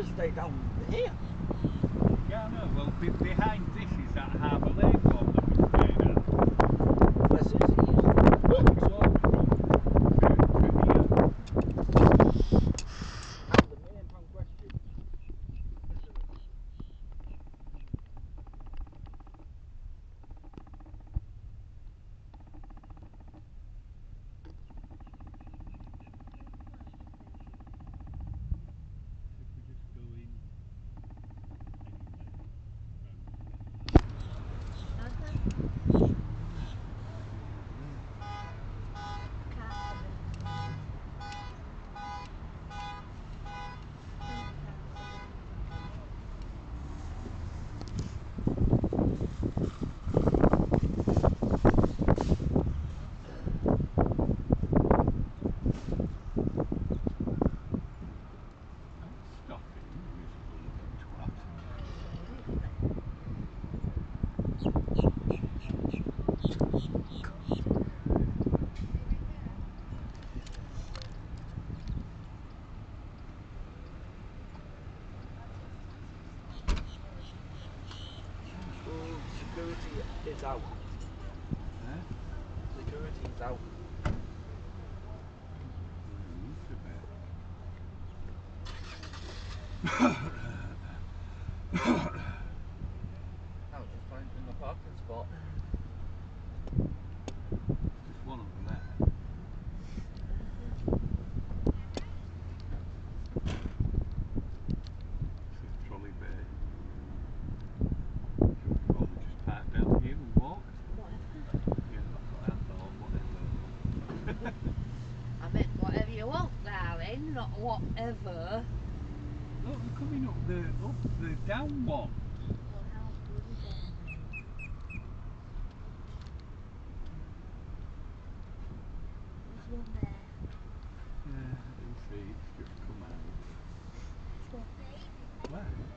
stay down here. Yeah, I know. Well, behind this is that Harbour Lake one that we stayed at. Where Susie used to Walk from to here. Now the main question. If we just go in stop it, you miserable little twat. Security is out. Huh? Security is out. Used to be. I was just finding the parking spot. Just one over there. This is trolley bay. Should we probably just park down here and walk? Yeah, that's what I thought, whatever. I meant whatever you want, darling, not whatever. Look, we're coming up the down one. Well, how good is it? There's one there. Yeah, I can see it's just come out. It's one. Where?